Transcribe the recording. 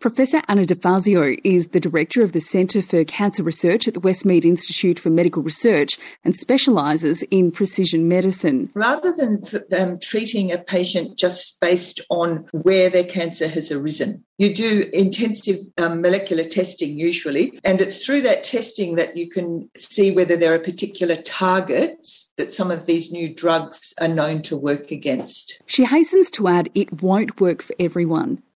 Professor Anna DeFazio is the director of the Centre for Cancer Research at the Westmead Institute for Medical Research and specialises in precision medicine. Rather than treating a patient just based on where their cancer has arisen, you do intensive molecular testing usually, and it's through that testing that you can see whether there are particular targets that some of these new drugs are known to work against. She hastens to add it won't work for everyone.